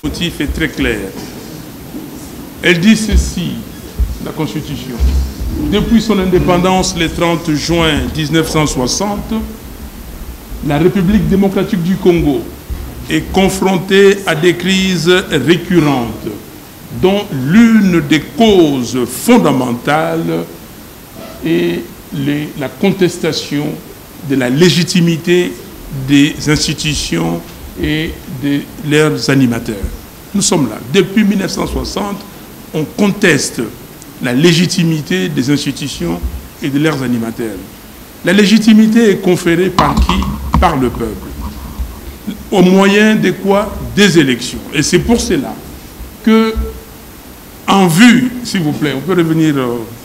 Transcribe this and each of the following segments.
Le motif est très clair. Elle dit ceci, la Constitution. Depuis son indépendance, le 30 juin 1960, la République démocratique du Congo est confrontée à des crises récurrentes, dont l'une des causes fondamentales est la contestation de la légitimité des institutions et de leurs animateurs. Nous sommes là. Depuis 1960, on conteste la légitimité des institutions et de leurs animateurs. La légitimité est conférée par qui? Par le peuple. Au moyen de quoi? Des élections. Et c'est pour cela que, en vue, s'il vous plaît, on peut revenir,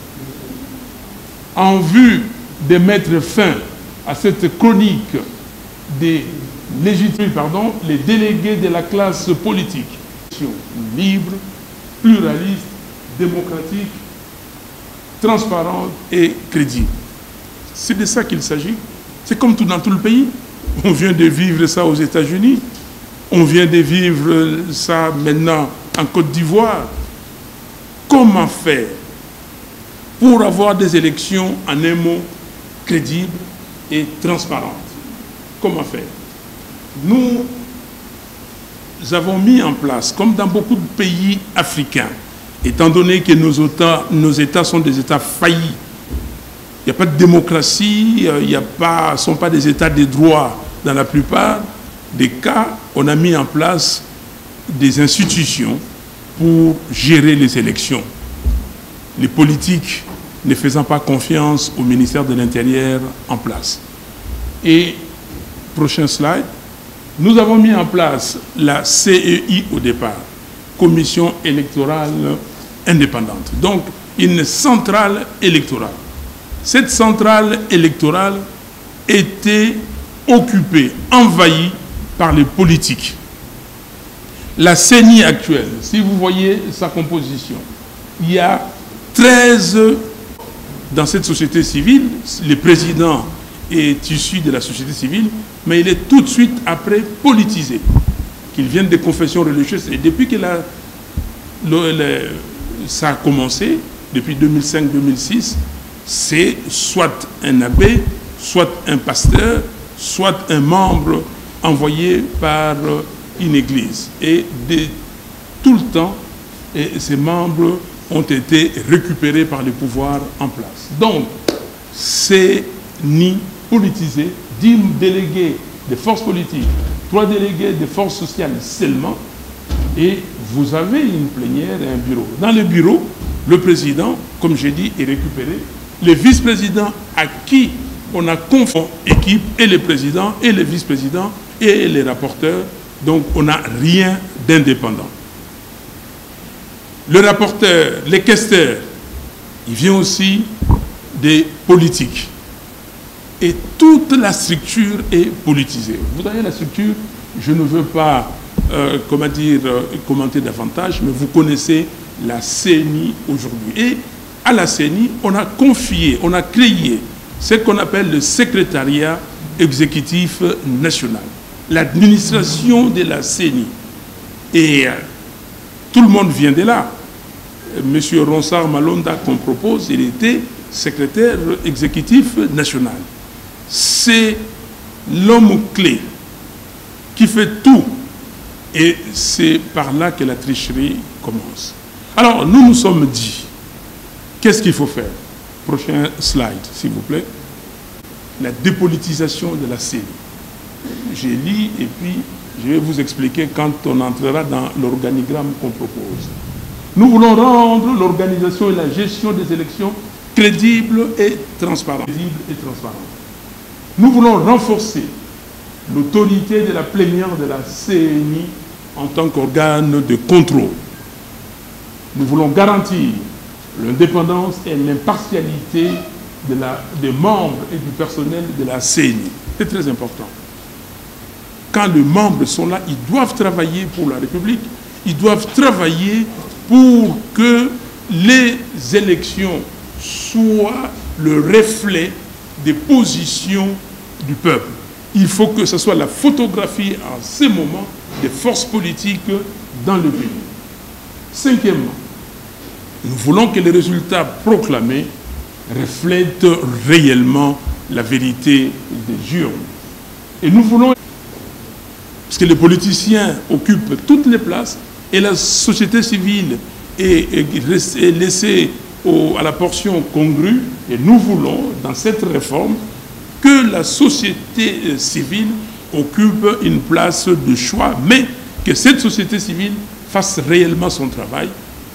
en vue de mettre fin à cette chronique des légitimes, les délégués de la classe politique, libre, pluraliste, démocratique, transparente et crédible. C'est de ça qu'il s'agit. C'est comme tout dans tout le pays. On vient de vivre ça aux États-Unis. On vient de vivre ça maintenant en Côte d'Ivoire. Comment faire pour avoir des élections, en un mot, crédibles et transparentes? Comment faire? Nous avons mis en place, comme dans beaucoup de pays africains, étant donné que nos États sont des États faillis, il n'y a pas de démocratie, ce ne sont pas des États de droit dans la plupart des cas, on a mis en place des institutions pour gérer les élections. Les politiques ne faisant pas confiance au ministère de l'Intérieur en place. Et, prochain slide, nous avons mis en place la CEI au départ, Commission électorale indépendante. Donc, une centrale électorale. Cette centrale électorale était occupée, envahie par les politiques. La CENI actuelle, si vous voyez sa composition, il y a 13 dans cette société civile. Le président est issu de la société civile, mais il est tout de suite après politisé. Qu'il vienne des confessions religieuses. Et depuis que ça a commencé, depuis 2005-2006, c'est soit un abbé, soit un pasteur, soit un membre envoyé par une église. Et tout le temps, ces membres ont été récupérés par les pouvoirs en place. Donc, c'est ni politisé, 10 délégués des forces politiques, 3 délégués des forces sociales seulement, et vous avez une plénière et un bureau. Dans le bureau, le président, comme j'ai dit, est récupéré. Les vice-présidents à qui on a confié l'équipe, et les présidents, et les vice-présidents, et les rapporteurs. Donc, on n'a rien d'indépendant. Le rapporteur, les questeurs, il vient aussi des politiques. Et toute la structure est politisée. Vous avez la structure, je ne veux pas commenter davantage, mais vous connaissez la CENI aujourd'hui. Et à la CENI, on a confié, on a créé ce qu'on appelle le secrétariat exécutif national, l'administration de la CENI. Et tout le monde vient de là. Monsieur Ronsard Malonda, qu'on propose, il était secrétaire exécutif national. C'est l'homme clé qui fait tout. Et c'est par là que la tricherie commence. Alors, nous nous sommes dit, qu'est-ce qu'il faut faire? Prochain slide, s'il vous plaît. La dépolitisation de la CENI. J'ai lu et puis je vais vous expliquer quand on entrera dans l'organigramme qu'on propose. Nous voulons rendre l'organisation et la gestion des élections crédibles et transparentes. Nous voulons renforcer l'autorité de la plénière de la CENI en tant qu'organe de contrôle. Nous voulons garantir l'indépendance et l'impartialité des membres et du personnel de la CENI. C'est très important. Quand les membres sont là, ils doivent travailler pour la République, ils doivent travailler pour que les élections soient le reflet des positions du peuple. Il faut que ce soit la photographie en ces moments des forces politiques dans le pays. Cinquièmement, nous voulons que les résultats proclamés reflètent réellement la vérité des urnes. Et nous voulons, parce que les politiciens occupent toutes les places et la société civile est laissée à la portion congrue, et nous voulons, dans cette réforme, que la société civile occupe une place de choix, mais que cette société civile fasse réellement son travail,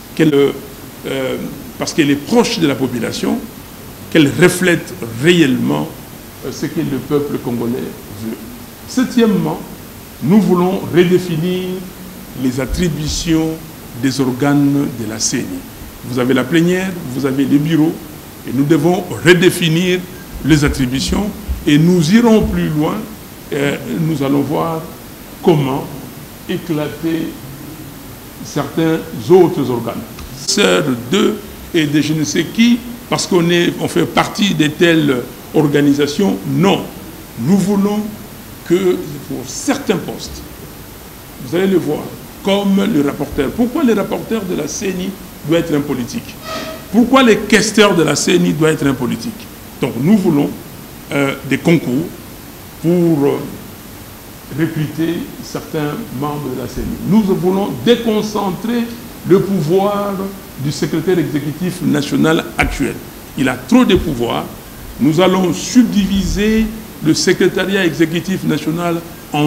parce qu'elle est proche de la population, qu'elle reflète réellement ce que le peuple congolais veut. Septièmement, nous voulons redéfinir les attributions des organes de la CENI. Vous avez la plénière, vous avez les bureaux, et nous devons redéfinir les attributions, et nous irons plus loin, nous allons voir comment éclater certains autres organes. Sœurs d'eux et de je ne sais qui, parce qu'on fait partie de telles organisations, non. Nous voulons que pour certains postes, vous allez le voir, comme le rapporteur. Pourquoi le rapporteur de la CENI doit être un politique? Pourquoi les questeurs de la CENI doivent être un politique? Donc nous voulons des concours pour recruter certains membres de la CENI. Nous voulons déconcentrer le pouvoir du secrétaire exécutif national actuel. Il a trop de pouvoir. Nous allons subdiviser le secrétariat exécutif national en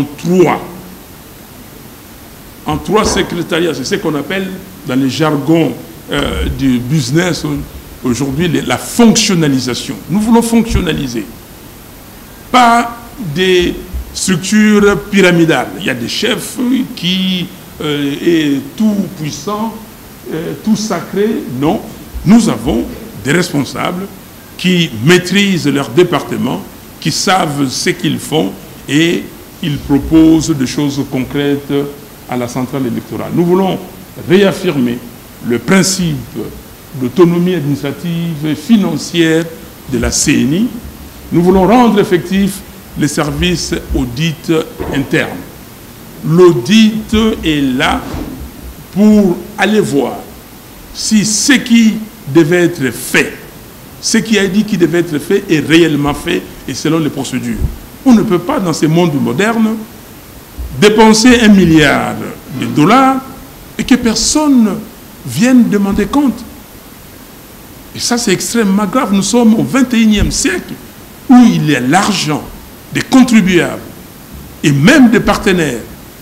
trois secrétariats. C'est ce qu'on appelle dans le jargon du business aujourd'hui la fonctionnalisation. Nous voulons fonctionnaliser. Pas des structures pyramidales. Il y a des chefs qui est tout puissant, tout sacré. Non, nous avons des responsables qui maîtrisent leur département, qui savent ce qu'ils font et ils proposent des choses concrètes à la centrale électorale. Nous voulons réaffirmer le principe d'autonomie administrative et financière de la CENI. Nous voulons rendre effectif les services audit internes. L'audit est là pour aller voir si ce qui devait être fait, ce qui a dit qu'il devait être fait est réellement fait et selon les procédures. On ne peut pas, dans ce monde moderne, dépenser 1 milliard de dollars et que personne vienne demander compte. Et ça, c'est extrêmement grave. Nous sommes au XXIe siècle où il y a l'argent des contribuables et même des partenaires.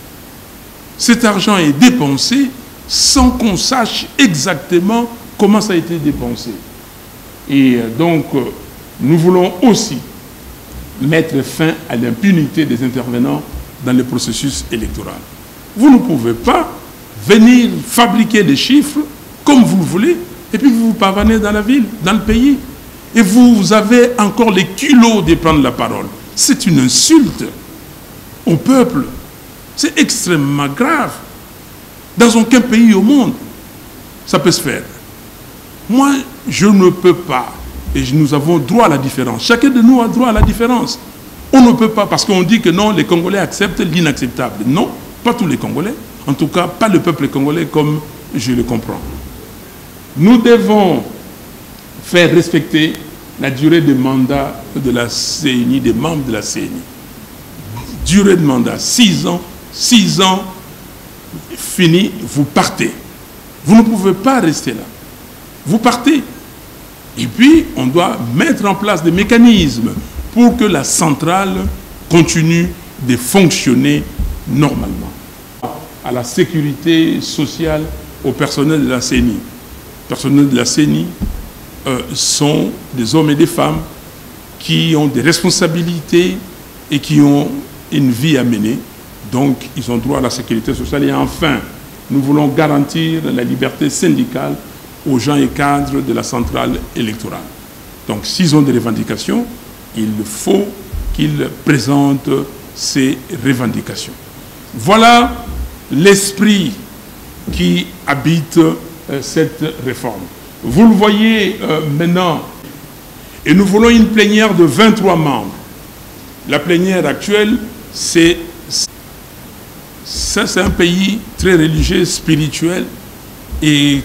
Cet argent est dépensé sans qu'on sache exactement comment ça a été dépensé. Et donc, nous voulons aussi mettre fin à l'impunité des intervenants dans le processus électoral. Vous ne pouvez pas venir fabriquer des chiffres comme vous le voulez et puis vous vous pavanez dans la ville, dans le pays. Et vous avez encore les culots de prendre la parole. C'est une insulte au peuple. C'est extrêmement grave. Dans aucun pays au monde, ça peut se faire. Moi, je ne peux pas. Et nous avons droit à la différence. Chacun de nous a droit à la différence. On ne peut pas, parce qu'on dit que non, les Congolais acceptent l'inacceptable. Non, pas tous les Congolais. En tout cas, pas le peuple congolais comme je le comprends. Nous devons faire respecter la durée de mandat de la CENI, des membres de la CENI. Durée de mandat, 6 ans. 6 ans, fini, vous partez. Vous ne pouvez pas rester là. Vous partez. Et puis, on doit mettre en place des mécanismes pour que la centrale continue de fonctionner normalement. À la sécurité sociale, au personnel de la CENI. Le personnel de la CENI sont des hommes et des femmes qui ont des responsabilités et qui ont une vie à mener. Donc, ils ont droit à la sécurité sociale. Et enfin, nous voulons garantir la liberté syndicale aux gens et cadres de la centrale électorale. Donc, s'ils ont des revendications, il faut qu'ils présentent ces revendications. Voilà l'esprit qui habite cette réforme. Vous le voyez maintenant, et nous voulons une plénière de 23 membres. La plénière actuelle, c'est Ça, c'est un pays très religieux, spirituel, et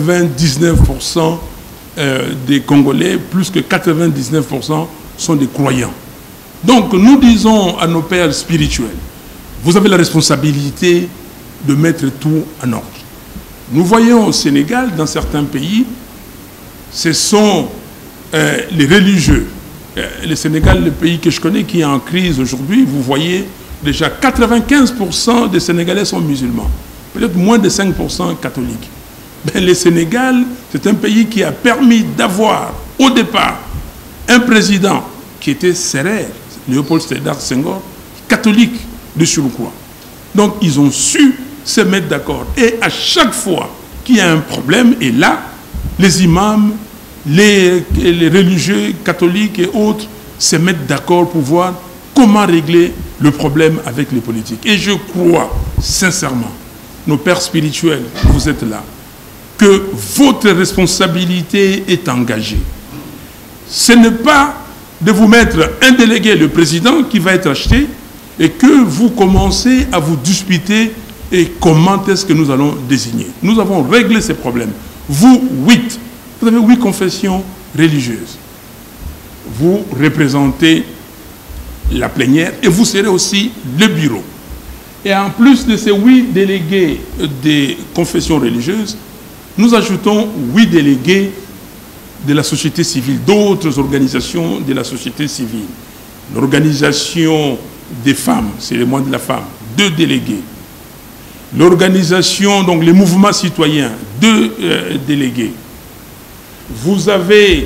99% des Congolais, plus que 99%, sont des croyants. Donc, nous disons à nos pères spirituels, vous avez la responsabilité de mettre tout en ordre. Nous voyons au Sénégal, dans certains pays, ce sont les religieux. Le Sénégal, le pays que je connais, qui est en crise aujourd'hui, vous voyez, déjà 95% des Sénégalais sont musulmans. Peut-être moins de 5% catholiques. Mais le Sénégal, c'est un pays qui a permis d'avoir, au départ, un président qui était Sérère, Léopold Sédar Senghor, catholique de surcroît. Donc, ils ont su se mettre d'accord. Et à chaque fois qu'il y a un problème, et là, les imams, les religieux catholiques et autres se mettent d'accord pour voir comment régler le problème avec les politiques. Et je crois, sincèrement, nos pères spirituels, vous êtes là, que votre responsabilité est engagée. Ce n'est pas de vous mettre un délégué, le président, qui va être acheté, et que vous commencez à vous disputer et comment est-ce que nous allons désigner. Nous avons réglé ces problèmes. Vous, 8, vous avez 8 confessions religieuses. Vous représentez la plénière et vous serez aussi le bureau. Et en plus de ces 8 délégués des confessions religieuses, nous ajoutons 8 délégués de la société civile, d'autres organisations de la société civile. L'organisation des femmes, c'est le mois de la femme, 2 délégués. L'organisation, donc les mouvements citoyens, 2 délégués. Vous avez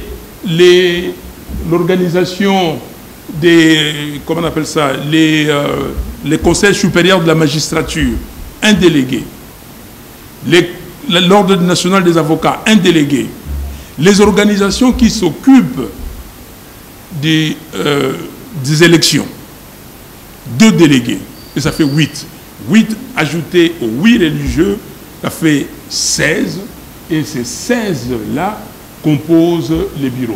l'organisation des, comment on appelle ça, les conseils supérieurs de la magistrature, 1 délégué. L'ordre national des avocats, 1 délégué. Les organisations qui s'occupent des élections, 2 délégués. Et ça fait 8. 8 ajoutés aux 8 religieux, ça fait 16. Et ces 16-là composent les bureaux.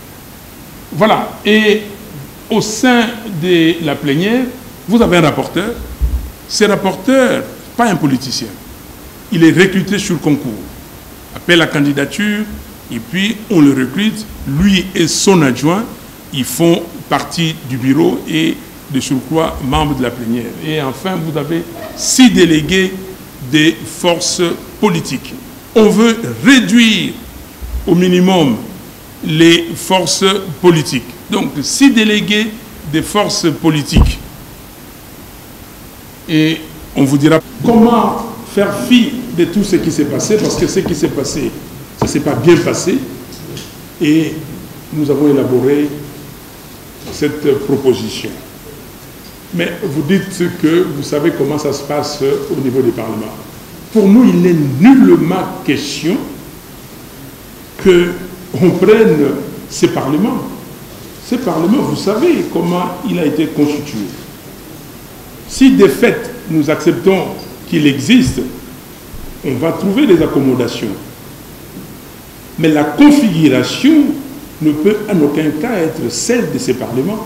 Voilà. Et au sein de la plénière, vous avez un rapporteur. Ce rapporteur, pas un politicien. Il est recruté sur concours. Appelle la candidature, et puis on le recrute. Lui et son adjoint, ils font partie du bureau et de surcroît membres de la plénière. Et enfin, vous avez 6 délégués des forces politiques. On veut réduire au minimum les forces politiques. Donc, 6 délégués des forces politiques. Et on vous dira comment faire fi de tout ce qui s'est passé, parce que ce qui s'est passé, ça ne s'est pas bien passé. Et nous avons élaboré cette proposition. Mais vous dites que vous savez comment ça se passe au niveau des parlements. Pour nous, il n'est nullement question qu'on prenne ces parlements. Ces parlements, vous savez comment il a été constitué. Si de fait, nous acceptons qu'il existe, on va trouver des accommodations. Mais la configuration ne peut en aucun cas être celle de ces parlements.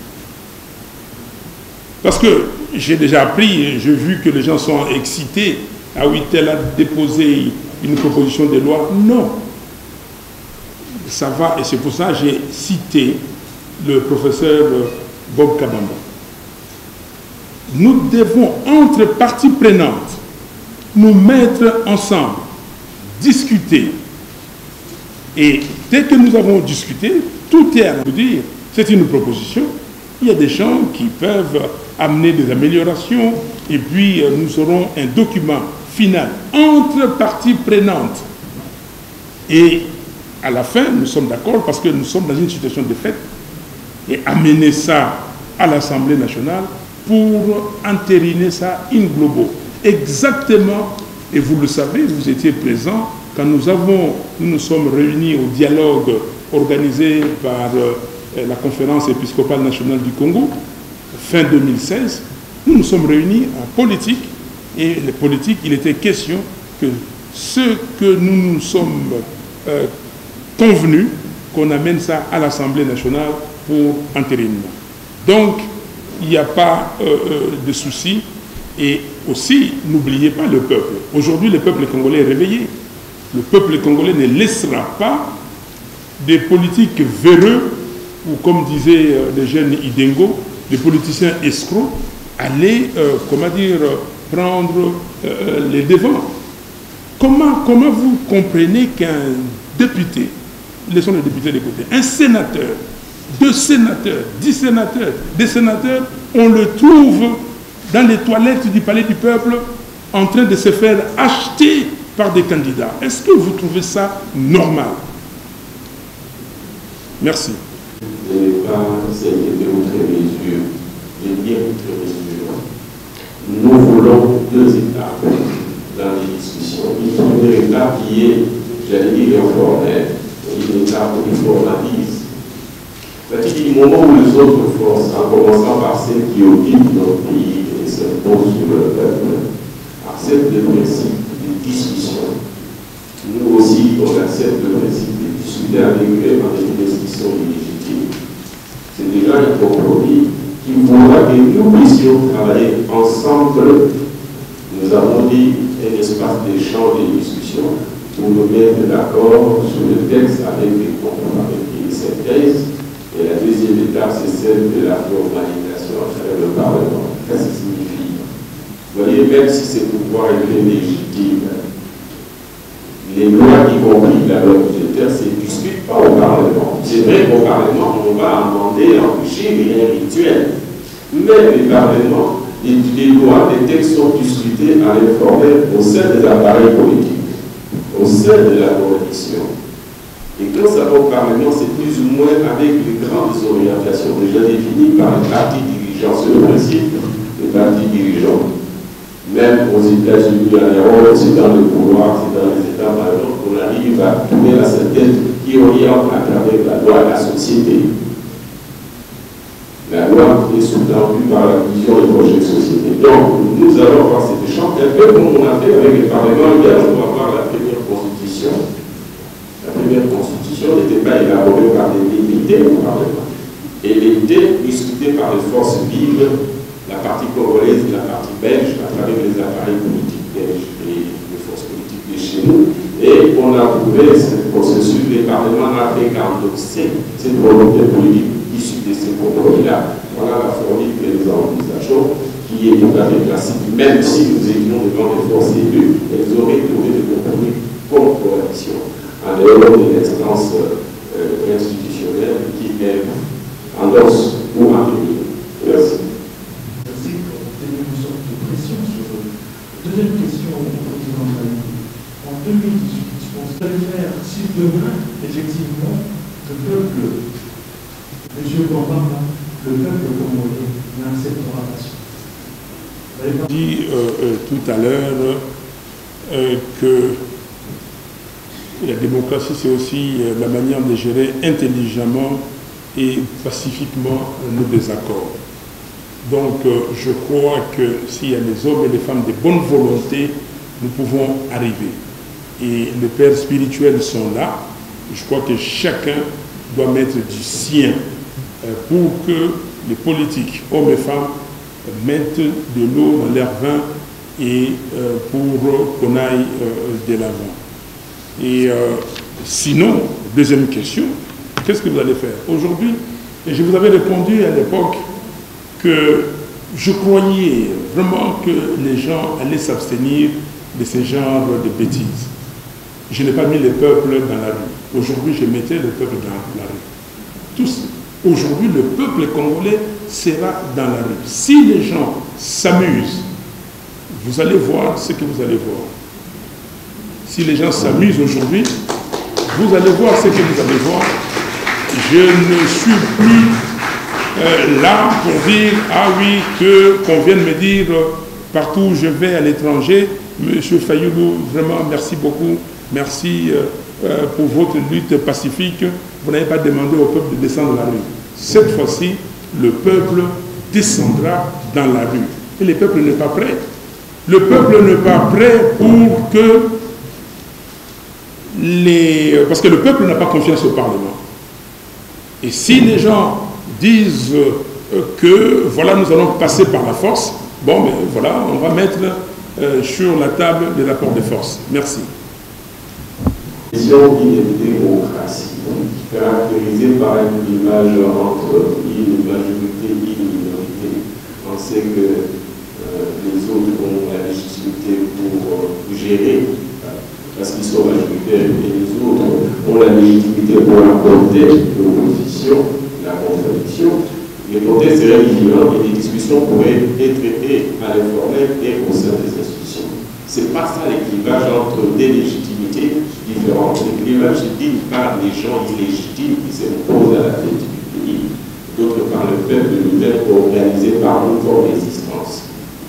Parce que j'ai déjà appris, j'ai vu que les gens sont excités. Ah oui, tel a déposé une proposition de loi. Non. Ça va, et c'est pour ça que j'ai cité le professeur Bob Kabamba. Nous devons, entre parties prenantes, nous mettre ensemble, discuter. Et dès que nous avons discuté, tout est à nous dire, c'est une proposition. Il y a des gens qui peuvent amener des améliorations et puis nous aurons un document final entre parties prenantes. Et à la fin, nous sommes d'accord parce que nous sommes dans une situation de fait et amener ça à l'Assemblée nationale pour entériner ça in globo. Exactement, et vous le savez, vous étiez présents quand nous nous sommes réunis au dialogue organisé par la conférence épiscopale nationale du Congo, fin 2016, nous nous sommes réunis en politique, et les politiques, il était question que ce que nous nous sommes convenus, qu'on amène ça à l'Assemblée nationale pour entérinement. Donc, il n'y a pas de souci. Et aussi, n'oubliez pas le peuple. Aujourd'hui, le peuple congolais est réveillé. Le peuple congolais ne laissera pas des politiques véreux, ou comme disaient les jeunes Idengo, des politiciens escrocs, aller, prendre les devants. Comment vous comprenez qu'un député, laissons les députés de côté, un sénateur, 2 sénateurs, 10 sénateurs, des sénateurs, on le trouve dans les toilettes du palais du peuple en train de se faire acheter par des candidats. Est-ce que vous trouvez ça normal? Merci. Je n'ai pas essayé de outre mesure, de dire outre mesure. Nous voulons 2 étapes dans les discussions. Une première étape qui est, j'allais dire, informelle, une étape où il formalise. C'est-à-dire du moment où les autres forces, en commençant par celles qui occupent notre pays et s'imposent sur le peuple, acceptent le principe de discussion. Nous aussi, on accepte le principe de discuter avec eux en des discussions illégitimes. C'est déjà un compromis qui voudra que nous puissions travailler ensemble. Nous avons dit un espace d'échange et de discussion pour nous mettre d'accord sur le texte avec les synthèses. Et la deuxième étape, c'est celle de la formalisation à travers le Parlement. Qu'est-ce que ça signifie? Vous voyez, même si ces pouvoirs étaient légitimes, les lois, y compris la loi budgétaire, ne se discutent pas au Parlement. C'est vrai qu'au Parlement, on va amender, empêcher, rien rituel. Mais le Parlement, les lois, les textes sont discutés à l'informel au sein des appareils politiques, au sein de la coalition. Et quand ça va au Parlement, c'est plus ou moins avec les grandes orientations déjà définies par les partis dirigeants. C'est le principe des partis dirigeants. Même aux États-Unis, en Europe, c'est dans le pouvoir, c'est dans les États majeurs qu'on arrive à trouver la synthèse qui oriente à travers la loi la société. La loi est sous-tendue par la vision et projet de société. Donc, nous allons avoir cet échange, un peu comme on a fait avec le Parlement hier, on va voir la première constitution. La première constitution n'était pas élaborée par des députés au Parlement. Elle était discutée par les forces vives, la partie congolaise et la partie belge, à travers les appareils politiques belges et les forces politiques de chez nous. Et on a trouvé ce processus, le Parlement a fait qu'endosser cette volonté politique issue de ces compromis-là. Voilà la formule que nous envisageons, qui est tout à fait classique. Même si nous étions devant les forces élues, elles auraient trouvé des compromis comme coalition, en dehors de l'instance institutionnelle qui est endosse ou en ligne. Merci. Merci pour obtenir une sorte de pression sur eux. Deuxième question au président Mali. En 2018, on se faire si demain, effectivement, le peuple, M. Bambam, le peuple congolais n'acceptera pas ça. Vous avez dit tout à l'heure que la démocratie, c'est aussi la manière de gérer intelligemment et pacifiquement nos désaccords. Donc, je crois que s'il y a des hommes et des femmes de bonne volonté, nous pouvons arriver. Et les pères spirituels sont là. Je crois que chacun doit mettre du sien pour que les politiques, hommes et femmes, mettent de l'eau dans leur vin et pour qu'on aille de l'avant. Et sinon, deuxième question, qu'est-ce que vous allez faire aujourd'hui? Et je vous avais répondu à l'époque que je croyais vraiment que les gens allaient s'abstenir de ce genre de bêtises. Je n'ai pas mis le peuple dans la rue. Aujourd'hui, je mettais le peuple dans la rue. Tous. Aujourd'hui, le peuple congolais sera dans la rue. Si les gens s'amusent, vous allez voir ce que vous allez voir. Si les gens s'amusent aujourd'hui, vous allez voir ce que vous allez voir. Je ne suis plus là pour dire, ah oui, qu'on vienne me dire partout où je vais à l'étranger, Monsieur Fayoulou, vraiment merci beaucoup, merci pour votre lutte pacifique. Vous n'avez pas demandé au peuple de descendre dans la rue. Cette fois-ci, le peuple descendra dans la rue. Et le peuple n'est pas prêt. Le peuple n'est pas prêt pour que parce que le peuple n'a pas confiance au Parlement. Et si les gens disent que voilà, nous allons passer par la force, Bon, mais voilà, on va mettre sur la table les rapports de force. Merci. Question d'une démocratie caractérisée par un clivage entre une majorité et une minorité. On sait que les autres ont la légitimité pour gérer, parce qu'ils sont majoritaires, et les autres ont la légitimité pour apporter l'opposition, la contradiction. Les contextes seraient vigilants et les discussions pourraient être traitées à l'informel et au sein des institutions. C'est pas ça le clivage entre des légitimités différentes. Le clivage, c'est d'une part les gens illégitimes qui s'imposent à la tête du pays, d'autre part le peuple lui-même organisé par nous comme résistance.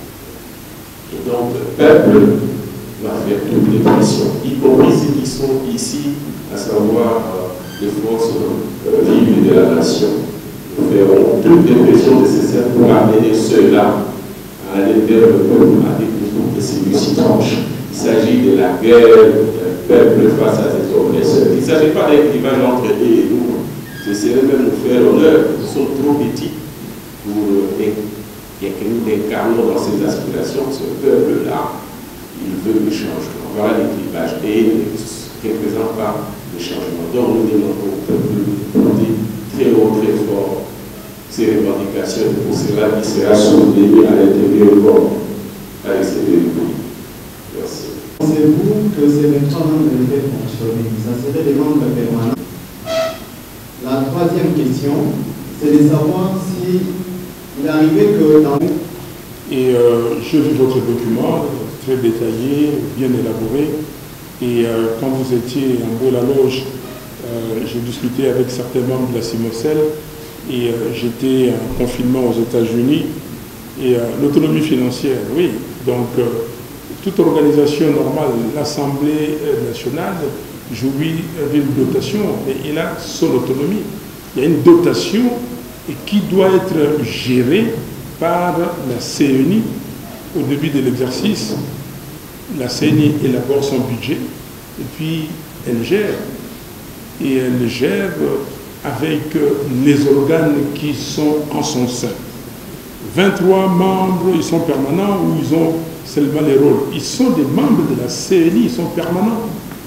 Et donc le peuple va faire toutes les pressions, y compris ceux qui sont ici, à savoir les forces vives de la nation. Nous ferons toutes les pressions nécessaires pour amener ceux-là à aller vers le peuple avec nous que celui-ci tranche. Il s'agit de la guerre du peuple face à ses oppresseurs. Il ne s'agit pas d'un clivage entre eux et nous. Ce serait même nous faire honneur. Nous sommes trop petits pour que nous incarnons dans ces aspirations. Ce peuple-là, il veut le changement. Voilà le clivage. Et il ne représente pas le changement. Donc nous demandons au peuple de porter très haut, très fort ces revendications. Pour cela, il sera soutenu à l'intérieur comme à l'extérieur du pays. Merci. Pensez-vous que ces 23 membres devaient fonctionner? Ça serait des membres permanents. La troisième question, c'est de savoir si il est arrivé que dans... Et j'ai vu votre document, très détaillé, bien élaboré. Et quand vous étiez en haut de la loge, j'ai discuté avec certains membres de la CIMOCEL et j'étais en confinement aux États-Unis. Et l'autonomie financière, oui. Donc, toute organisation normale, l'Assemblée nationale jouit d'une dotation, mais il a son autonomie. Il y a une dotation et qui doit être gérée par la CNI au début de l'exercice. La CNI élabore son budget et puis elle gère. Et elle gère avec les organes qui sont en son sein. 23 membres, ils sont permanents ou ils ont seulement les rôles. Ils sont des membres de la CNI, ils sont permanents.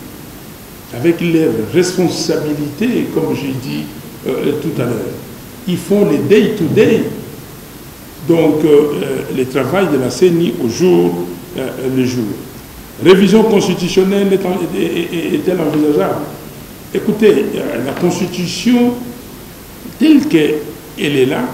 Avec leurs responsabilités, comme j'ai dit tout à l'heure. Ils font les day-to-day. Donc, le travail de la CNI au jour le jour. Révision constitutionnelle est-elle envisageable? Écoutez, la Constitution, telle qu'elle est là,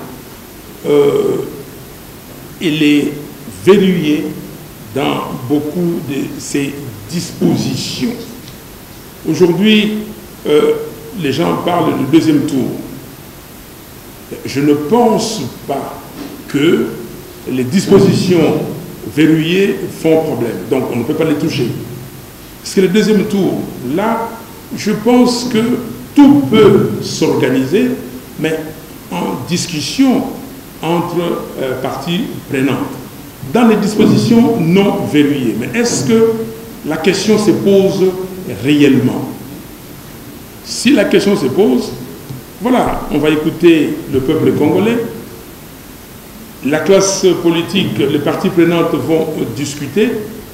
elle est verrouillée dans beaucoup de ses dispositions. Aujourd'hui, les gens parlent du deuxième tour. Je ne pense pas que les dispositions verrouillées font problème. Donc, on ne peut pas les toucher. Parce que le deuxième tour, là, je pense que tout peut s'organiser, mais en discussion entre parties prenantes. Dans les dispositions non verrouillées. Mais est-ce que la question se pose réellement? Si la question se pose, voilà, on va écouter le peuple congolais. La classe politique, les parties prenantes vont discuter.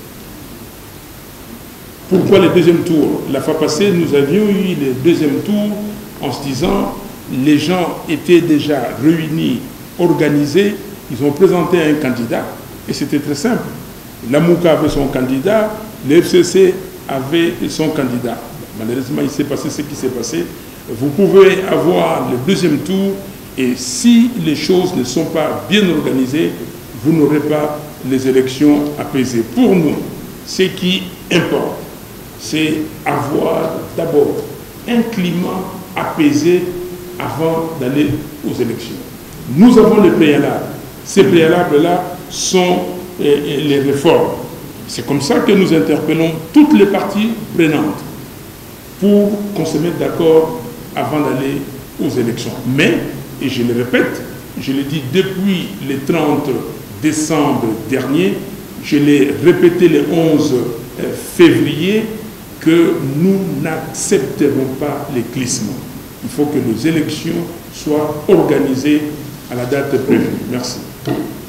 Pourquoi le deuxième tour? La fois passée, nous avions eu le deuxième tour en se disant les gens étaient déjà réunis, organisés, ils ont présenté un candidat et c'était très simple. La Mouka avait son candidat, le FCC avait son candidat. Malheureusement, il s'est passé ce qui s'est passé. Vous pouvez avoir le deuxième tour et si les choses ne sont pas bien organisées, vous n'aurez pas les élections apaisées. Pour nous, ce qui importe, c'est avoir d'abord un climat apaisé avant d'aller aux élections. Nous avons les préalables. Ces préalables-là sont les réformes. C'est comme ça que nous interpellons toutes les parties prenantes pour qu'on se mette d'accord avant d'aller aux élections. Mais, et je le répète, je l'ai dit depuis le 30 décembre dernier, je l'ai répété le 11 février, que nous n'accepterons pas les glissements. Il faut que nos élections soient organisées à la date prévue. Merci.